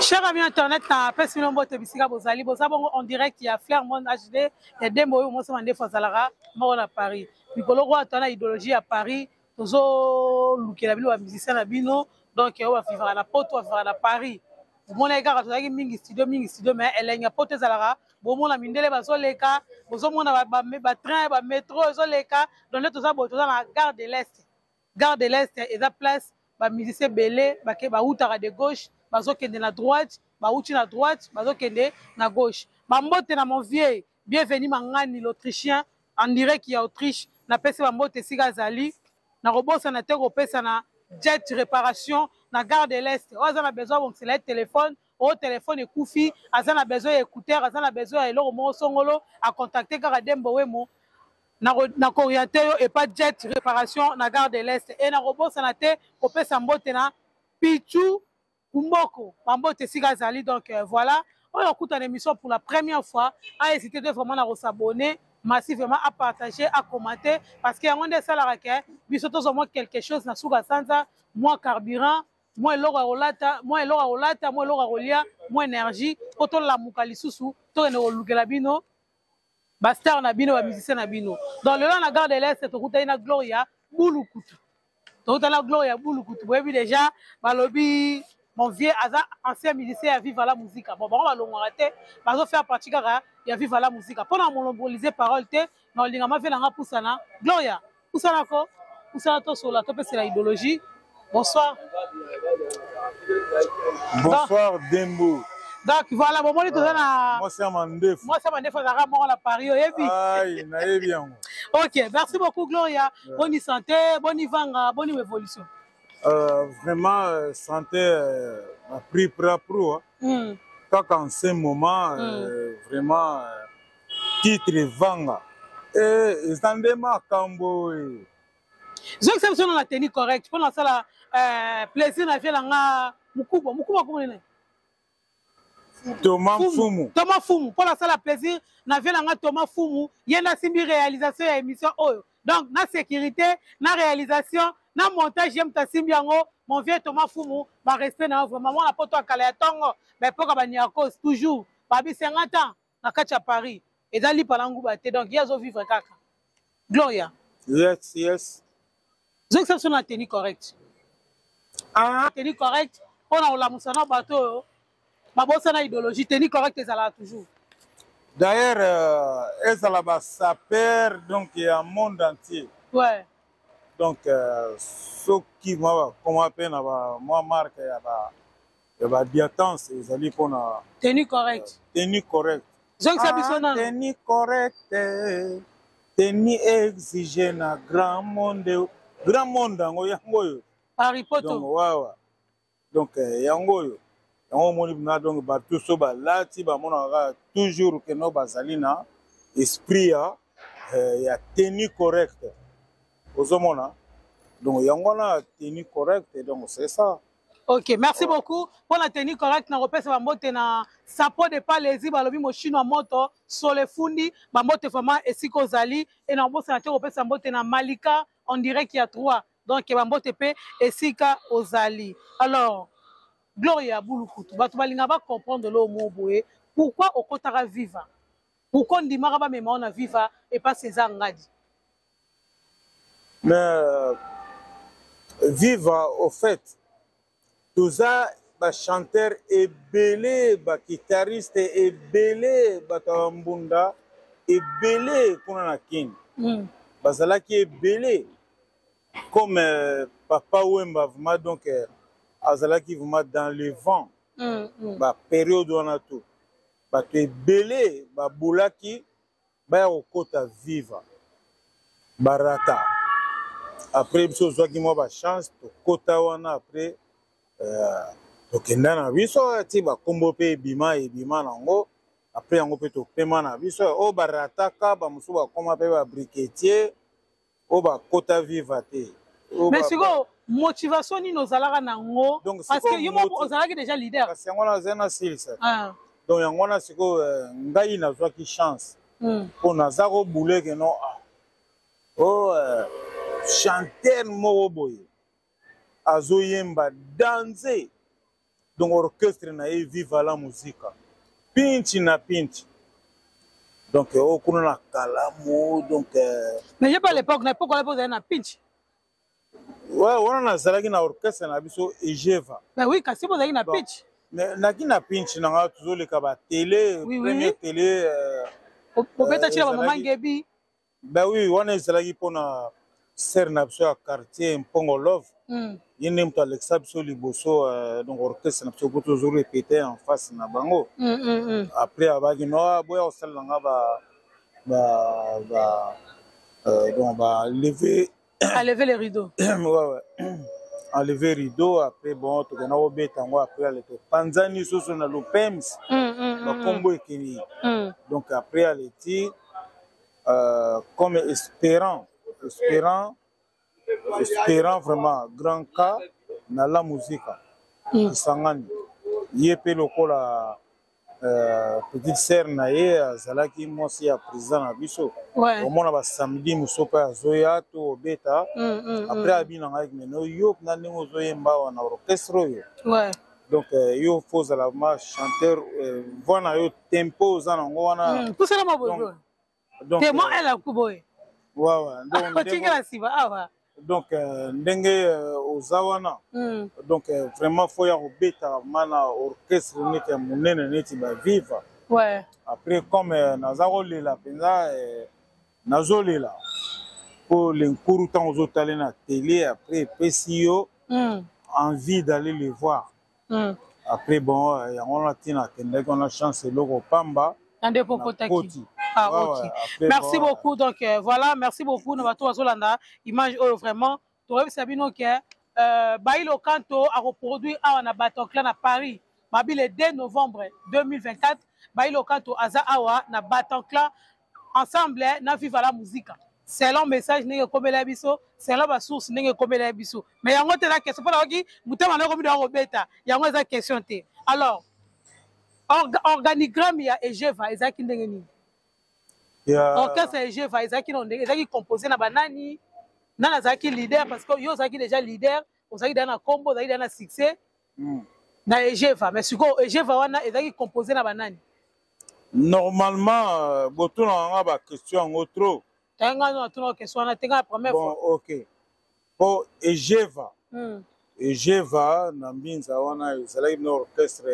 Cher ami internet, na pesi milombo te bisika bozali bozabongo en direct ya Flairmont HD et dembo yo mo mande fazalara mo na Paris. Mikolo ko atana idéologie ya Paris, tozo lukela bilo ba musicien na bino donc yo ba vivre na poto vivre na Paris. Mona eka tozaki mingi studio mais elenya poto zalara bo mona mindele bazoleka, bozo mona ba train ba métro ezoleka, donc toza na gare de l'Est. Gare de l'Est et la place ba musicien belé ba ke ba utara de gauche bazokende na droite, bauti na droite, bazokende na gauche. Bambote na mon vieux, bienvenue Mangani l'Autrichien, en direct qui est Autriche, na pesi bambote siga zali, na robosa na te kopesa na jet réparation, na gare de l'Est. Oza na besoin bon c'est le téléphone, au téléphone ekufi, aza na besoin écouteur, aza na besoin eloko mo songolo a contacter kaka Dembo Wemo. Na orienté et pas jet réparation na gare de l'Est et na robosa na te kopesa mbote na Pichu Kumboko, Bambote Siga Zali, donc voilà. On écoute une émission pour la première fois. À hésiter de vraiment à s'abonner massivement, à partager, à commenter. Parce qu'il y a un des salariés qui sont moins quelque chose, na souga sanza, moins carburant, moins l'or à olata, moins l'or à olia, moins énergie. Autant la moukali sousou, tout est au lugelabino, bastar nabino, musicien nabino. Dans le long, la gare de l'Est, c'est au na Gloria, Boulukutu. Donc, la Gloria, Boulukutu. Vous avez déjà, Balobi. Mon vieux ancien musicien à vivre la musique. Bon, on va le rater. Parce que faire partie il y a vivre la musique. Pendant monopoliser parole, mais on dit que je vais Poussana. Gloria, Poussana ko, Poussana to sur la top c'est la idéologie. Bonsoir. Bonsoir Dembo. Donc voilà, bon, moi c'est Mandef. Moi c'est Mandef, on a la Paris. Aïe, naïe bien. Ok, merci beaucoup Gloria. Bonne santé, bonne vanga, bonne évolution. Vraiment, santé a pris pro. Quand en ce moment, vraiment, titre vanga. Et Zandema Kambo. Je sais que on a tenu correct. Pour ça, la plaisir na fait la Mukuba comment est Thomas Fumu. Thomas Fumu. Pour ça, la plaisir na fait la Thomas Fumu. Il y a une simbi réalisation et émission. Donc, na sécurité, na réalisation. Na montage j'aime ta simbiango mon vieux Thomas Fumu va rester na vraiment moi la poto akala tongo mais pour ka bania cause toujours babi 50 ans na kacha Paris et dans li palangu baté donc il y a zo vivre kaka Gloria yes je sais son tenue correct tenue correct on a la musana bateau ma bossa na idéologie tenue correct ezala toujours d'ailleurs ezala sa père donc il y a un monde entier ouais. Donc, ce qui m'a appelé moi marque la diatance, ils allaient pour la tenue correcte. Tenue correcte. Tenue correcte. Tenue exigée na grand monde ngo yangoyo. Paris poto. Donc wawa. Donc yangoyo. Yango moni na donc ba tout so ba lati ba mona toujours que no bazalina esprit ya tenue correcte. Donc, il y a une tenue correcte, donc c'est ça. Ok, merci beaucoup. Pour la tenue correcte, na repère sa moto na sapo de palaisie, balobi mo chino moto, sole fundi, ba moto vraiment esiko zali, et na bossa na te repère sa moto na Malika, on dirait qu'il y a 3. Donc, ba moto pe esika ozali. Alors, Gloria Boulukutu, ba to balinga ba comprendre le mot boye, pourquoi au kotara viva? Pourquoi on dit maraba mais on a viva et pas César Ngadi? Mais viva au fait tout ça ba chanteur est belé ba guitariste est belé ba tambunda est belé kuna na king bazala qui est belé comme papa Wemba vraiment donc azala qui vraiment dans le vent ba période on a tout ba tu est belé ba boulaki ba au kota viva barata. Après, il y a une chance de kota wana après tokenda na biso ti ba kombo pe bima nango après yango pe to pema na biso o barataka ba musu ba koma pe ba briquetier o ba kota viva te. Mais c'est quoi motivation ni nos alaka nango parce que yo mo ozalaki déjà leader. Parce que yango na zena silsa. Donc yango na siko ngai na zwa ki chance. Pour na zako boule que non chanteur moko boye azoyemba danser donc orchestre na ye viva la musique pinchi na pinchi donc okuna na kalamu donc mais j'ai pas l'époque on a na pinch ouais on a zalaki na orchestre na biso Ejeva ben oui kasi vous avez na pinch mais naki na pinchi na nga tozoleka ba télé première télé obeta chila ba maman Ngebi ben oui on a zalaki pona ser na biso ya quartier Mpongo Love yene mto Alexa biso liboso donc orchestre na biso po toujours répéter en face na bango après abaki no boya osala nga donc lever lever les rideaux ouais enlever rideau après bon to kana obeta ngo après ale to panzani soso na lopems ba kombo ekini donc après ale ti comme espérant vraiment grand cas na la musique sangani yepé lokola petite sœur na ye azalaki mwasi ya président na biso omona ba samedi musopa azoya to obeta après abina ngai meno yo na ndenge ozoyemba wana orchestre oyo donc yo faut la ma chanteur voilà yo tempo za nango wana tout ça ma bobo donc moi elle a kuboy donc ndenge ozawana donc vraiment faut ya obeta mana orchestre neti ya monene neti ba viva après comme nazakolela penza nazolela po lenkuru ntango ozotala na télé après epesi yo envie d'aller les voir après bon yango wana ntina akendaki wana chance eloko pamba ande pokotaki. Ah, ok. Merci beaucoup. Donc, voilà, merci beaucoup. Nous allons Zolanda. Image vraiment. Tu vois, Sabino, que Bailo Kanto a reproduit à Bataclan à Paris. Le 2 novembre 2024. Bailo Kanto Aza Awa na Bataclan ensemble na viva la musique. C'est long message n'est comme la biso, c'est là ma source n'est comme la biso. Mais yango te la question pour la qui mutama na comme de robeta. Yango za question te. Alors, organigramme ya Ejeva ezaki ndenge nini? Orchestre Ejeva ezaki composé na banani nana zaki leader parce que yo zaki déjà leader ozaki dans na combo ozaki dans na succès na Ejeva mais siko Ejeva wana ezaki composé na banani normalement boto na nga ba question ngo trop tanga na tuna question na tenga la première fois OK pour Ejeva Ejeva na mbinza wana ezalaki na orchestre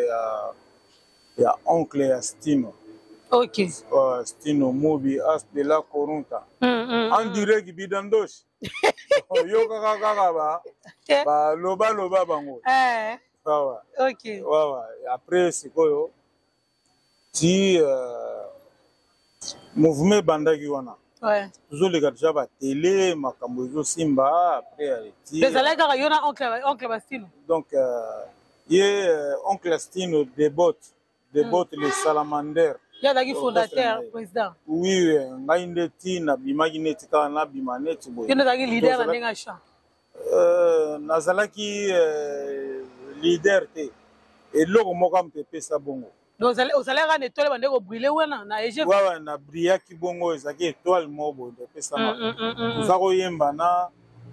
ya oncle ya Stino. Ok. Stino Mobi as de la Corunta. En direct bidandosh. Yo kaka ba loba bango. Ok. Après c'est quoi ti mouvement bandaki wana. Toujours les gars déjà ba télé makambo zo simba après ti. Les alega yona oncle Stino. Donc oncle Stino débote les salamanders. Il y a des fondateurs, président. Oui, ngai ndeti na bimaki neti ka na bimaneti boy. Il y a des leaders na ndenga cha. Nazalaki leader te. Et loko moka mpepe sa bongo. Donc vous allez rendre étoile bande ko brûler wana na Ejeva. Ouais na briaki bongo ezaki étoile mobo de pesa ma. Vous ako yemba na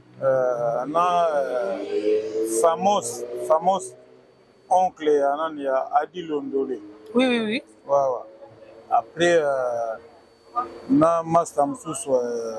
famous oncle anani ya Adi Londole. Oui. Ouais. Après na master msusu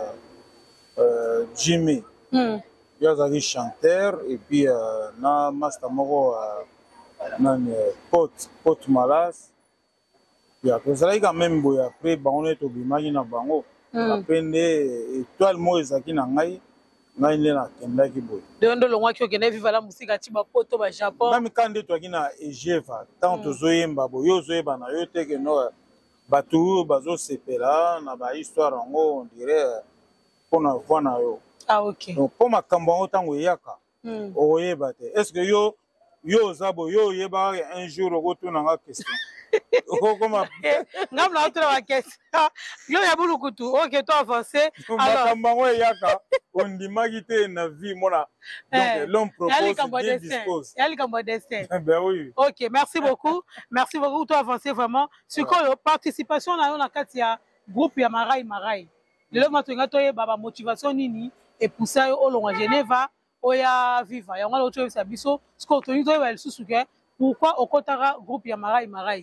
Jimmy. Yazaki chanteur et puis na master moko nani Pot Malas. Et après ça il quand même boy après bango to bimaki na bango. Après ne étoile mo ezaki na ngai ngai na kendaki boy. Ndondo longwa ki okene viva la musique ati ba poto ba Japon. Même quand de toi qui na Ejeva tant tozoyemba boy yo zoyeba na yo te que no batu bazo sepela na ba histoire ngo on dirait pona vona yo. Ah ok. Donc pour makambo ngo tango yaka. Oyeba te. Est-ce que yo zabo yo yeba un jour retourna nga question. Comment ngam na otra question. Yo ya bulukutu. OK toi avancé. Alors makambo ngo yaka on dimaki te na vie mona. Donc l'homme propose Dieu dispose. Yali kambo destin. Ben oui. OK, merci beaucoup. Merci beaucoup toi avancé vraiment. Sur quoi participation na kati ya groupe ya Marai. Le matinga toye baba motivation nini et pousser au long Geneva oya viva. Ya ngalo toye sa biso. Ce qu'on toni toye ba lisusu ke pourquoi okotaka groupe ya Marai?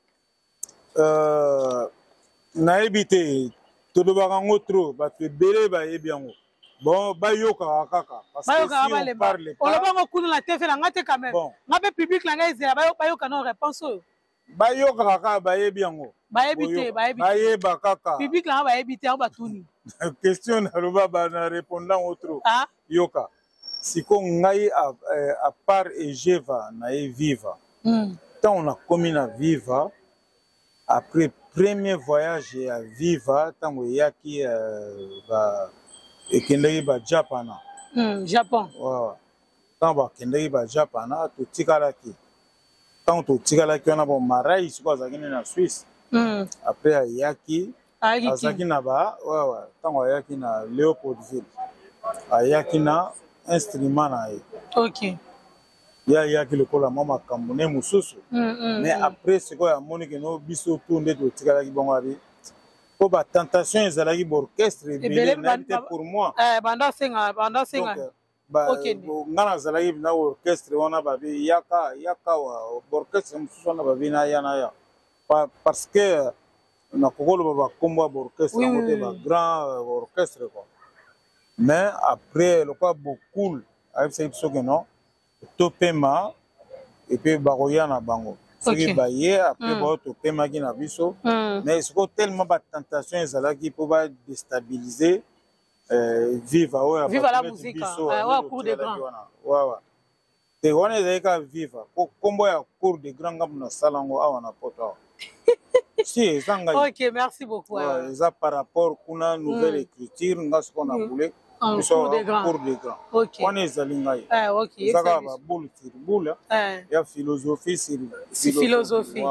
nayebi te tolobaka ngo trop bato ebele bayebi yango bon bayokaka kaka parce que si on parle pas olobango kuna na TV na ngate quand même ngabe public la ngai zela bayoka na réponse oyo bayokaka kaka bayebi yango bayeba kaka public la bayebi te batuni question naloba bana répondant ngo trop yoka siko ngai à part Ejeva na ye Viva tant on a commis na Viva après premier voyage à Viva tango yaki ekendeki ba Japana Japon tango bakendeki ba Japana totikalaki tango totikalaki wana bon Marai siko azalaki na Suisse après ayaki azalaki na ba tango ayaki na Léopoldville ayaki na instrument na ye OK yaki lokola mwa makambo ne mosusu mais après sikoyo amoni ke no biso tu nde totikalaki bongo abi po batentation ezalaki baorchestre ebele nayebi te pour moi banda senga nga nazalaki na orchestre wana babi yaka wa baorchestre mosusu wana babi naya parce que nakokoloba bakombo ya baorchestre yango te bagrand orchestre quoi mais après lokola bokul ayebisaki biso ke non topema et puis baroya na bango soki baye après bao topemaki na biso mais siko tellement batentation ezalaki mpo badestabiliser Viva oyo la musique cours de grand wawa te wana ezalaki kaka Viva po kombo ya cours de grand ngambo nasala yango awa na poto awa si eza ngai OK merci beaucoup eza par rapport kuna nouvelle écriture nga siko na boule cours de grand wana ezali ngai ezaka baboule sur boule ya philosophie sur philosophie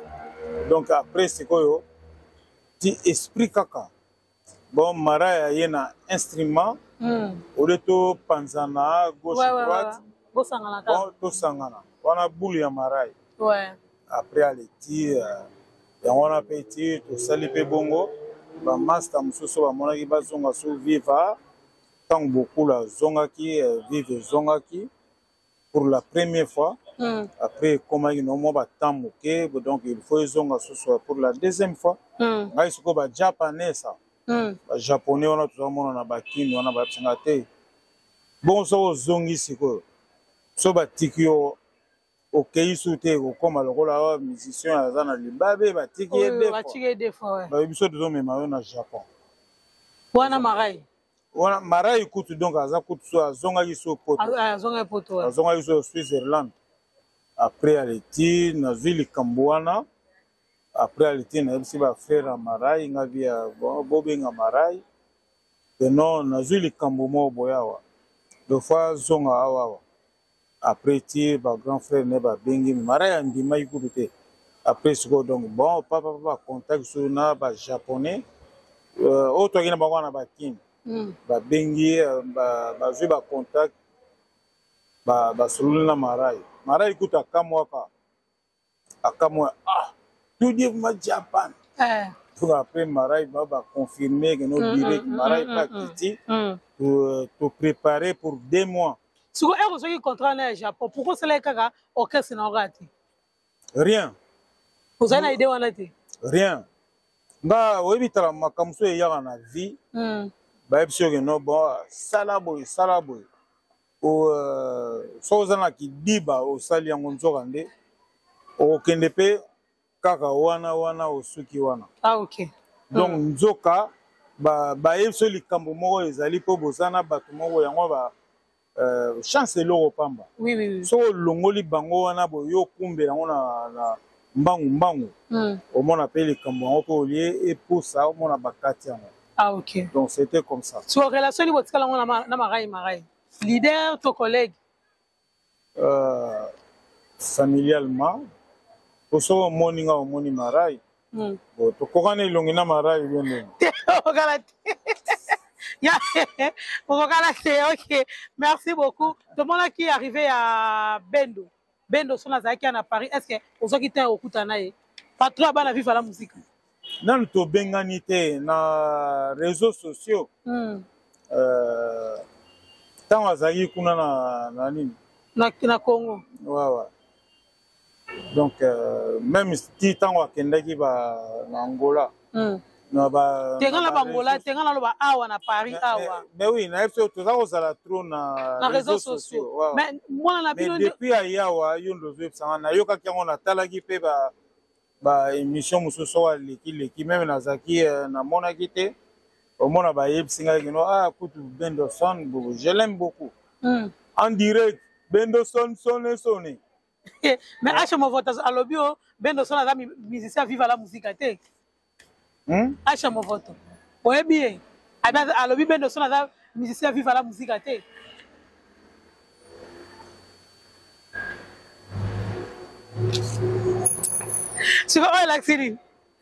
donc après sikoyo ti esprit kaka bon Marai aye na instrument ole topanzana gauche droite bon tosangana wana boule ya Marai après aleti yango wana mpe ti tosali mpe bongo bamaster mosusu bamonaki bazonga so Viva tant beaucoup la zongaki vive zongaki pour la première fois après comment ils n'ont pas tant moqué donc il faut zonga ce soir pour la deuxième fois ngai siko ba japonais ça ba japonais on a tout le monde na bakini on a ba tsingate bon so zongi siko so ba tikio OK souté ko koma lokola musicien azana libabe ba tiki des fois ba biso do mema na Japon wana Marai wana Marai kutu donc aza kutu so azongaki so poto azongaki so Switzerland après aleti na ville Kambuana après aleti na yebisi ba frère Marai nga via bobenga Marai non na ville Kambumo boyawa deux fois zonga awa après ti ba grand frère ne ba bengi Marai andima ikutu te après siko donc bon papa contact so na ba japonais auto kina bango na ba kin babengi bazwi bacontact basololi na Marai kuta akamwaka tout dit ma Japan pour après Marai baconfirmer que nos direct Marai pas quitté pour préparer pour 2 mois siko soki contrat na Japon pourquoi cela kaka orchestre na ngati rien vous avez une idée wana te rien nga oyebitala makambo so eyaka na vie bayebi soki no bon sala boye so oza na kidiba osali yango nzoka nde okokende mpe kaka wana osuki wana OK donc nzoka bayebi so likambo moko ezali mpo boza na bato moko yango chance eloko pamba so olongoli bango wana boye okumbela yango na mbangu omona mpe likambo yango mpo olie epusa omona bakati yango OK donc c'était comme ça sur relation ni botikala ngo na Marai leader to collègue familialement poso moninga omoni Marai tokokana elongi na Marai bien OK merci beaucoup tout le monde qui est arrivé à Bendo son azaki na Paris est-ce que ozoki te okutana ye patron bana vivre la musique nanu tobengani te na réseaux sociaux ntango azalaki kuna na nini na Congo wawa Donc même si tant akendaki ba na Angola na ba tenga bangola tenga na loba awa na Paris awa mais oui na FCO toza kozala trop na réseaux sociaux mais moi na bino depuis ayawa yo ndozo sanga na yo kaki yango na talaki pe ba émission mususu leki même na zaki na monaki te au mona ba yebsinga kino kutu Benderson je l'aime beaucoup en direct Benderson sonné mais Acha Movoto alobio Benderson aza musicien vive la musique te Acha Movoto oyebi alobi Benderson aza musicien vive la musique te tu vois l'accélère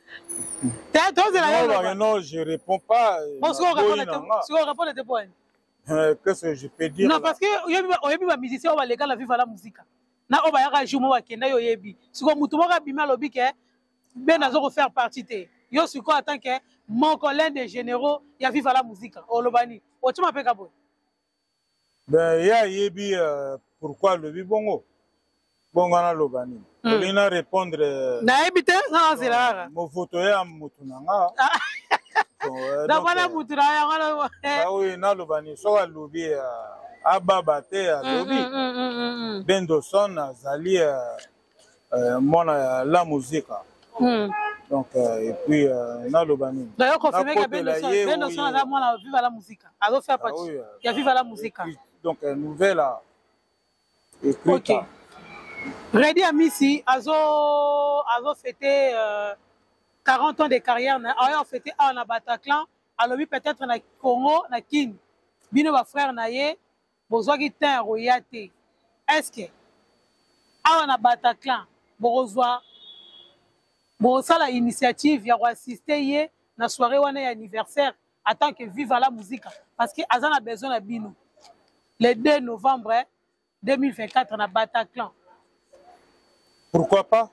non je réponds pas si on répond à tes points qu'est-ce que je peux dire non parce que oyebi ba musicien va légal la vive la musique na oba yaka jumo wa kenda yo yebi siko mutu moka bima lobi ke ben azo faire partie te yo siko en tant que mon collègue des généraux ya vive la musique olobani o tu m'appelles kabo ben ya yebi pourquoi lobi bongo na lobani olina répondre na yebi te na zela mo photo ya mutu nanga da bana mutu na ya ngala oui na lobani so lobi ababa te alobi Benderson azali mona la musique donc et puis na lobani d'ailleurs confirmé que Benderson aza mona vive la musique azo faire partie ya vive la musique donc nouvelle écrite OK Redi Amisi azo fêté 40 ans de carrière na ayo fêté na Bataclan alobi peut-être na Congo na Kin bino ba frère na ye bozwaki tin royauté est-ce que awa na Bataclan bozwa bosala initiative ya assister ye na soirée wana ya anniversaire en tant que vive la musique parce que azana a besoin na bino le 2 novembre 2024 na Bataclan. Pourquoi pas?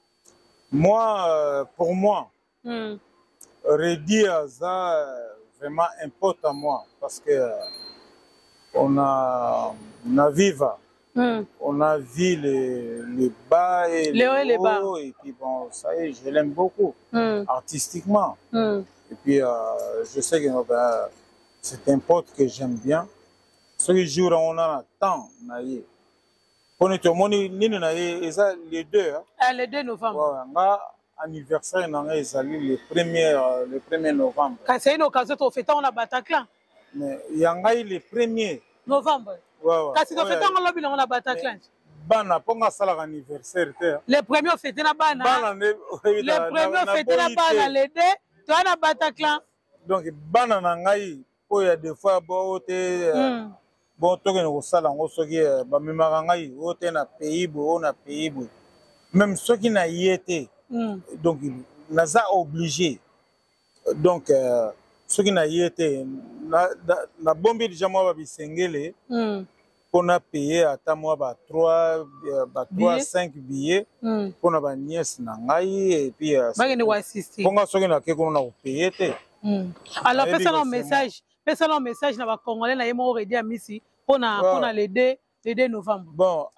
Moi, pour moi, Redi Aza vraiment importe à moi parce que on a Viva, on a vu les bas et les hauts, et puis bon, ça y est, je l'aime beaucoup artistiquement. Et puis je sais que c'est un pote que j'aime bien. Ce jour on a temps, on est au monde, les deux. Le 2 novembre. Anniversaire le 1er novembre. Quand c'est une occasion de fêter on a Bataclan. Mais il y a le 1er novembre. Quand c'est de fêter on a Bataclan. Bana ponga sala anniversaire te. Le premier fêté na bana. Le premier fêté na bana le 2 to na Bataclan. Donc bana na ngai po ya des fois bo te bon toke no sala ngo soki ba memaka ngai o te na pays bo na pays bo. Même ceux qui na yété. Donc naza obligé. Donc ceux qui na yété na bombi déjà moi ba bisengele. On a payé à moi 3 5 billets pour na nièce na ngai et puis on a soki na keko na payer te. Alors personne message na ba congolais na yemo Redi Amisi pour na le 2 novembre. Bon,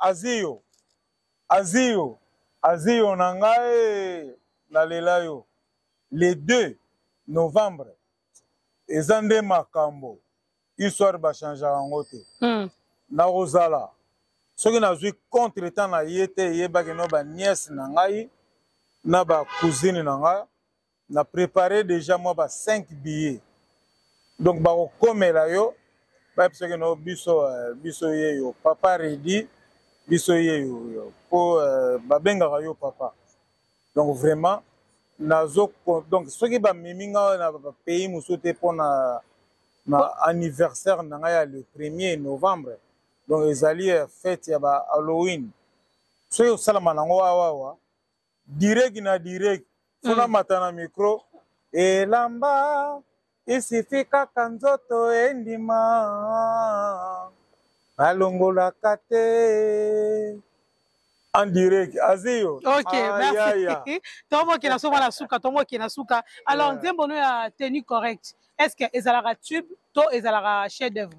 Azio na ngai na lela yo le 2 novembre ezande makambo histoire ba changer yango te. Na Rosala soki nazwi contre temps na ye te yebaki no ba nièce na ngai na ba cousine na ngai na préparé déjà moi ba 5 billets donc ba komela yo ba soki no biso ye yo papa Redi biso ye yo po ba benga yo papa donc vraiment nazo donc soki ba miminga na ba pays musote pona na anniversaire na ngai le 1er novembre. Donc les alliés fête ya ba Halloween. Soyo salama nango awa direct na direct funa matana micro elamba isifika kanzoto endima balongola kate en direct Azio. OK, merci. Tomo ki na soma la suka, tomo ki na suka. Alors nzembo no ya tenue correct. Est-ce que ezalaka tube to ezalaka chef d'œuvre?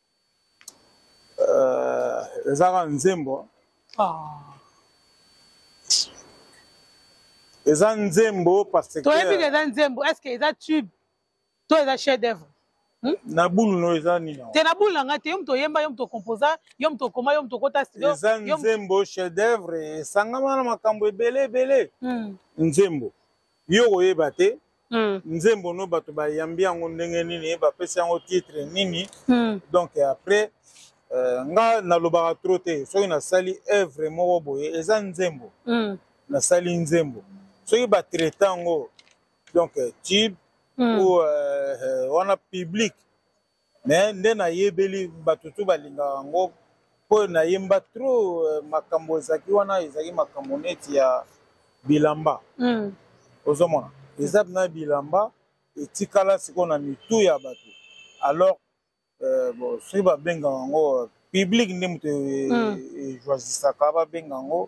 Ezaka nzembo eza nzembo parce que toyebi ke eza nzembo est ce que eza tube to eza chef d'œuvre na bulu no eza nini te na bulu na ngai te yo moto oyemba yo moto okomposa yo moto okoma yo moto okota studio eza nzembo chef d'œuvre esangama na makambo ebele ebele nzembo yo koyeba te nzembo no bato bayambi yango ndenge nini bapesi yango titre nini donc après nga nalobaka tro te soki nasali œuvre moko boye eza nzembo nasali nzembo soki batraite yango donc tube ou wana public mais nde nayebeli bato tu balingaka yango mpo nayemba tro makambo ezalaki wana ezalaki makambo neti ya bilamba ozomona eza na bilamba etikala sikoyo na mitu ya bato alors bon soki babengaka yango public nde moto ejoisisaka babenga yango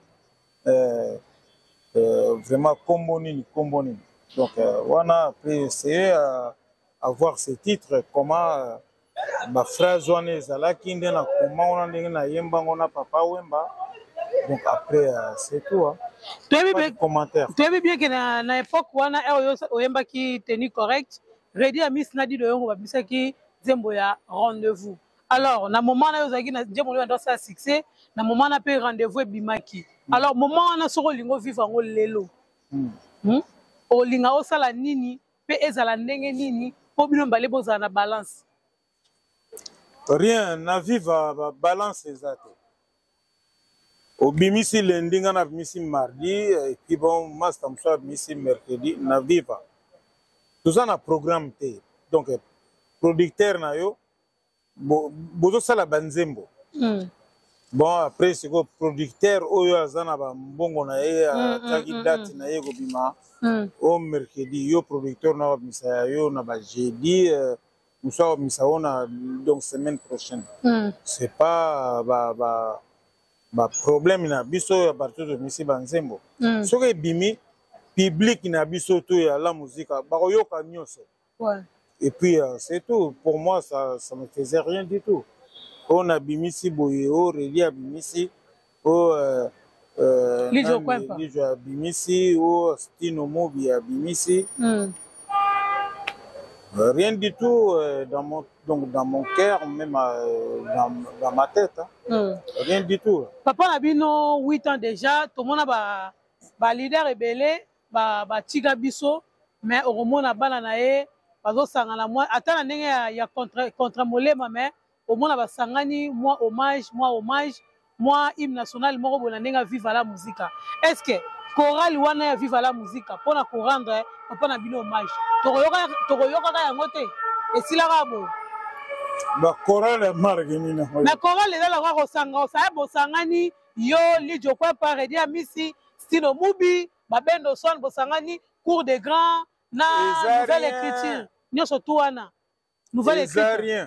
vraiment kombo nini donc wana après essayer à voir ces titres comment ma phrase wana ezalaki nde na koma wana ndenge nayemba ngo na papa wemba donc après c'est tout toyebi bien ke na époque wana oyo oyembaki tenue correcte Redi Amis Nadi Doyongo babisaki nzembo ya rendez-vous alors na moment na yo ozalaki na nzembo oyo ndosala succès na moment na mpe rendez-vous ebimaki alors moment wana soki olingi ovivre yango lelo olinga osala nini mpe ezala ndenge nini mpo bino mbale bozala na balance rien na viva balance eza te obimisi lendi nga na bimisi mardi et puis bon master mosusu abimisi mercredi na viva toza na programme te donc producteur na yo bozosala banzembo bon après sikoyo producteur oyo aza na bambongo na ye atiaki date na ye kobima o mercredi yo producteur na babimisa ya yo na bajeudi mosusu abimisa yo na donc semaine prochaine c'est pas problème na biso ya bato tobimisi banzembo soki ebimi public na biso to ya la musique bakoyoka nyonso et puis c'est tout pour moi ça me faisait rien du tout on a bimisi boye o Redi abimisi o Lijo abimisi o Stino Mobi abimisi rien du tout dans mon cœur même dans ma tête rien du tout papa na bino 8 ans déjà tomona ba leader ebele ba tika biso mais okomona bana na ye bazosangana mwa ata na ndenge ya contre molema mais omona basangani moi hommage moi hymne national moko boye na ndenge ya vive la musique est-ce que chorale wana ya vive la musique mpona korendre papa na bino hommage tokoyokaka yango te esilaka boye bachorale ya marke nini mais chorale ezalaka kosaya bosangani yo Lijo Kwepa Redi Amisi Stino Mubi babendo son bosangani cours de grand na nouvelle écriture nyonso tu wana nouvelle écriture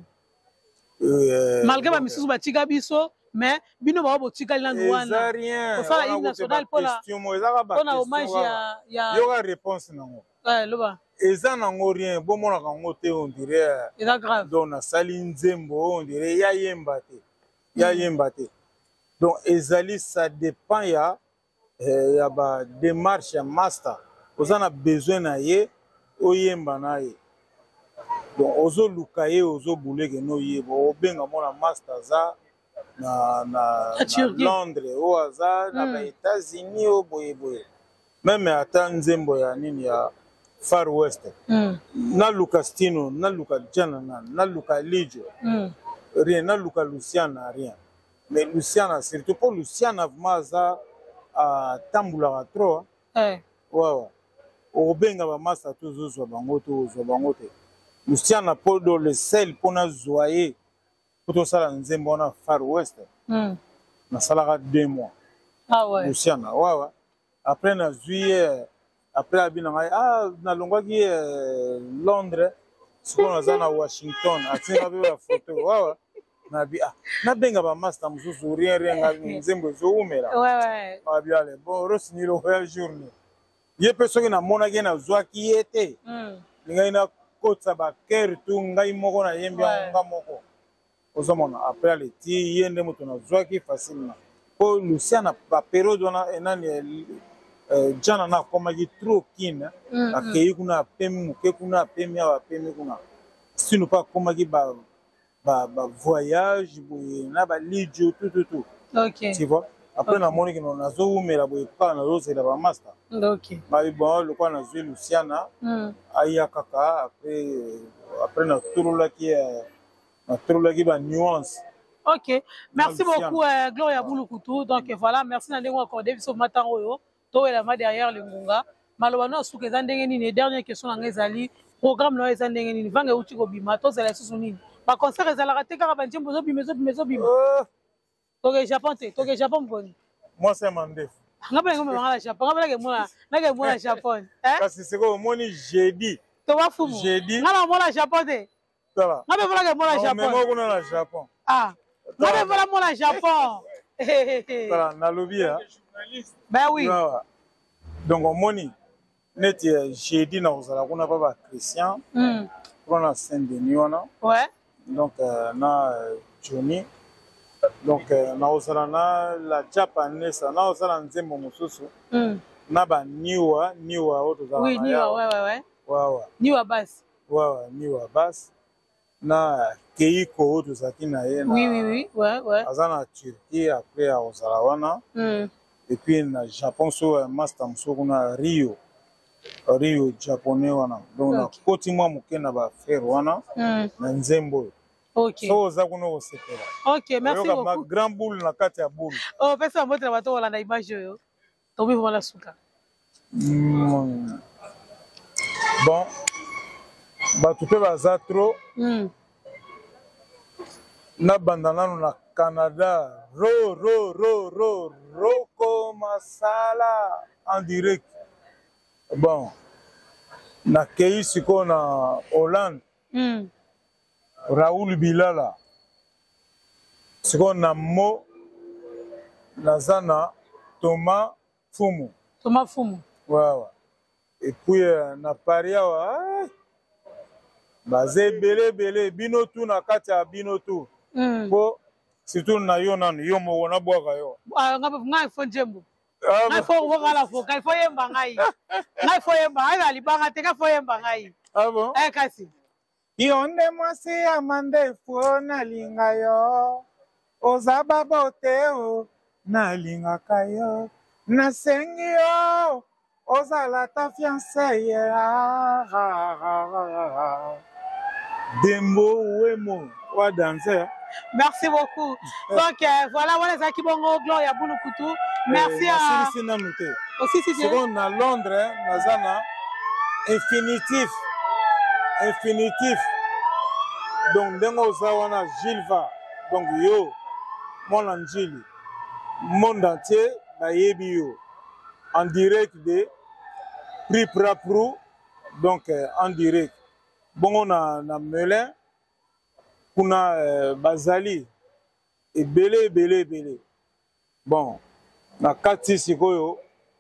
malgré bamisusu batika biso mais bino bao botikali nanu wana osala hymne national mpona hommage ya yoka réponse nango loba eza nango rien bomonaka yango te on dirait eza grave donc nasali nzembo on dirait yayemba te donc ezali ça dépend ya ba démarche ya master oza na besoin na ye oyemba na ye donc ozoluka ye ozobuleke noyeba obenga mona master aza na Londres oyo aza na ba États-Unis oyo boyeboye meme ata nzembo ya nini ya Far West naluka Stino naluka Jana naluka Lijo rien naluka Luciana rien mais Luciana surtout pour Luciana vraiment aza atambulaka trop ouais obenga ba master tozozwa bango te Luciana po do le sel mpona zwa ye po tosala nzembo wana Far West nasalaka 2 mois Luciana wawa après nazwi ye après abina ngai nalongwaki Londres sikoyo naza na Washington atinga mpe bafoto wawa nabi nabenga bamaster mosusu rien ngai nzembo ezoumela abi ale bon rosinilo ya journée ye mpe soki namonaki nazwaki ye te ngai nakotisa bakere tu ngai moko nayembi yango nga moko ozomona après aleti ye nde moto nazwaki facilement mpo Luciana baperiode wana enani jana na komaki trop kina akei kuna pemi muke kuna pemi awa pemi kuna sino pas komaki ba voyage na ba lidio tout OK tu vois après na moni kino nazo umela boye pa nazo zela ba master OK ba bon le quoi nazo Luciana aya kaka après na turula ki ba nuance. OK merci beaucoup Gloria Bulukutu donc voilà merci na ndenge accordé biso matin oyo to elama derrière le ngunga maloba no suka eza ndenge nini dernière question na ngezali programme no eza ndenge nini vanga uti ko bima to zela susu nini ba concert ezalaka te kaka ba njembo zo bima toke Japon mboni moi c'est mandef ngapela ngome mangala Japon ngapela ke mona Japon kasi siko moni jeudi to ba fumu jeudi ngala mona Japon te voilà ngapela ke mona Japon mais kuna na Japon ngapela mona Japon voilà na lobby ben oui donc on moni net jeudi na ozala kuna pa ba Christian on a Saint-Denis wana ouais donc na Johnny donc na ozala na la japanese na ozala nzembo mosusu na ba niwa oto za oui niwa ouais niwa bass niwa bass na keiko oto za kina ye na oui ouais azana Turquie après a ozala wana et puis na Japon so master msoko na Rio japonais wana donc na koti mwa muke na ba frère wana na nzembo. OK. So za kuna osepela. OK, merci beaucoup. Ma grand boule na kati ya boule. Oh, pesa moto bato wala na image yo. To bi wala suka. Bon. Ba tu pe baza trop. Na bandana na Canada. Roko Masala en direct. Bon. Na kei siko na Hollande. Raoul Bilala siko na mo nazana Thomas Fumu ouais et puis na Paris wa bazé belé bino tu na kati ya bino tu po surtout na yo nanu yo mo na bwaka yo ngai fo njembo ngai fo wala fo kai fo yemba ngai fo yemba ai alibanga te ka fo yemba ngai bon kasi Yonde mwasi ya mandefu nalinga yo Ozaba boteo nalinga yo Nasengi yo Ozala ta fiancée Dembo Wemo wa danser. Merci beaucoup. Donc voilà, voilà Zaki Bongo Gloria Bulukutu. Merci à aussi si c'est on à Londres, Nazana infinitif. Donc dengo zawana Gilva. Donc yo mon angeli monde entier ba yebi yo en direct de Prix Praprou, donc en direct. Bon on a Melin kuna bazali et belé. Bon na kati sikoyo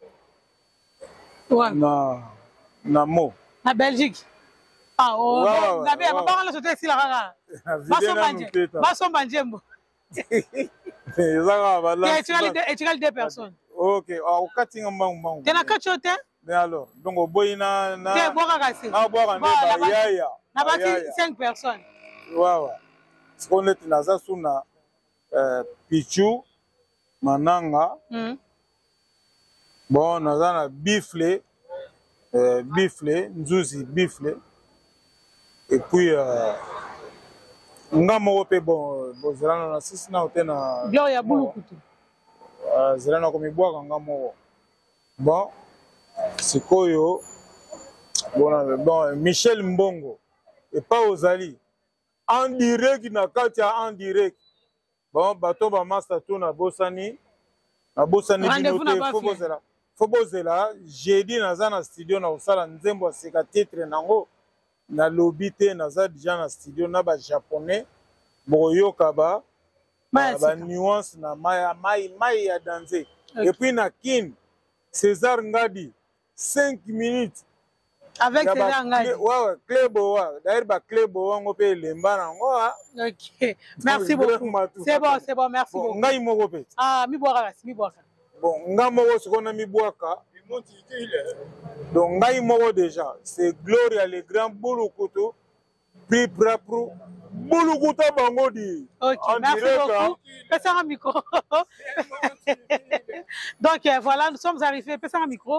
na mo na Belgique. Ah oh ngabe mabanga sote sila kaka. Basomba njembo. Ezaka bala. Et deux personnes. OK, au kati ngamba. Tena kachote? Mais alors, donc au boyina na Te boka kasi. Na boka na yaya. Na bati 5 personnes. Ouais. Ce qu'on est naza suna Pichu Mananga. Bon, naza na bifle nzuzi bifle. Et puis ngamo pe bon zelana na sisi na otena Gloria Bulukutu. Zelana ko mibwaka ngamo. Bon, sikoyo bon Michel Mbongo et pas Ozali en direct na katia en direct. Bon bato ba master to na bosani binote fobozela jeudi naza na studio na osala nzembo seka titre nango na lobité naza déjà na studio na ba japonais boyoka ba nuance na mai ya danser. Et puis na kin César Ngadi 5 minutes avec César Ngadi. Ouais, Clébo, d'ailleurs ba Clébo on peut lemba nango. OK. Merci beaucoup. C'est bon, merci beaucoup. Ngai moko pe. Ah, mi boaka. Bon, nga moko sikona mi boaka. Donc, ngai moko déjà, c'est Gloria le grand Bulukutu, puis propre Bulukuta Bangodi. Ok, merci beaucoup. Passez un micro. Donc voilà, nous sommes arrivés. Passez un micro.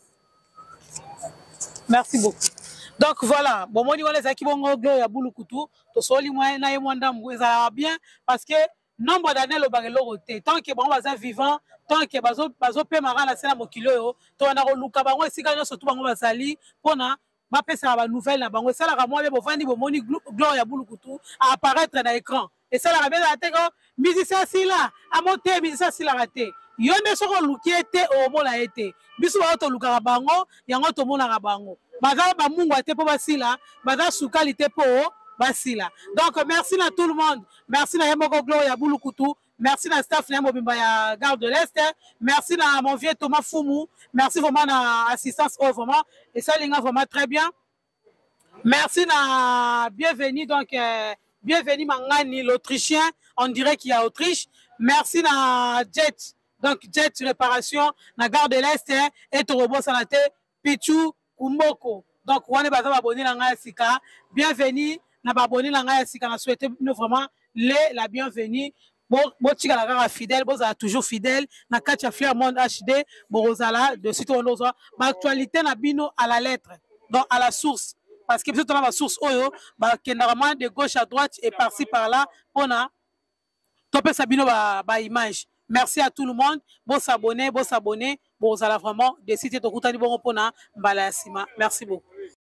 Merci beaucoup. Donc voilà, bon, moi, les acquis vont Gloria Bulukutu, to soli moi na yemwanda ça va bien parce que nombre d'années le bagelo roté tant que bon baza vivant tant que bazo pe mara la sena mokilo to na ko luka bango esika nyo surtout bango basali pona ba pesa ba nouvelle na bango sala ka moi be bovandi bo moni Gloria Bulukutu à apparaître dans l'écran et ça la bien la teko musicien sila a monter musicien sila raté yonde soko luki été au mona été biso ba to luka bango yango to mona bango baza ba mungu ate po basila baza sukali te po basila. Donc merci à tout le monde. Merci à Yemoko Gloria Bulukutu. Merci à staff na Mobimba ya Gare de l'Est. Merci à mon vieux Thomas Foumou. Merci vraiment à l'assistance vraiment. Et ça linga vraiment très bien. Merci à bienvenue donc bienvenue Mangani l'Autrichien. On dirait qu'il y a Autriche. Merci à Jet. Donc Jet réparation na Gare de l'Est et Torobo Sanate Pichu Kumboko. Donc on est basé abonné na Sika. Bienvenue. Na baboni na ngai sika na souhaiter vraiment la bienvenue bon tika la gara fidèle bon ça toujours fidèle na katia Flair Monde HD borozala de site on ozo ba actualité na bino à la lettre donc à la source parce que peut-être on a la source oyo ba kendarama de gauche à droite et par-ci par-là on a topé sabino ba image. Merci à tout le monde bon s'abonner borozala vraiment de site to kutani bon pona mbala sima. Merci beaucoup.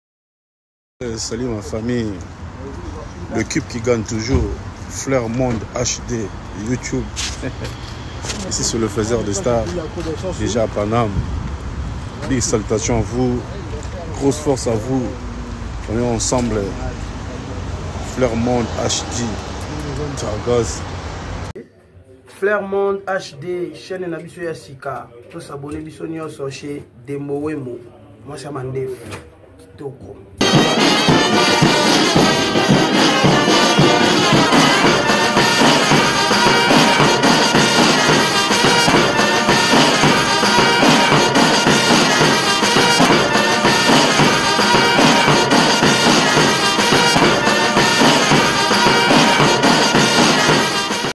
Salut ma famille. Le cube qui gagne toujours, Flair Monde HD, YouTube. Ici sur le faiseur de stars, déjà à Paname. Big salutations à vous, grosse force à vous. On est ensemble. Flair Monde HD, Targos. Flair Monde HD, chaîne Nabiso Yasika. Tous abonnés Bisonio chez Demo Wemo. Moi c'est Mandef. Kitoko.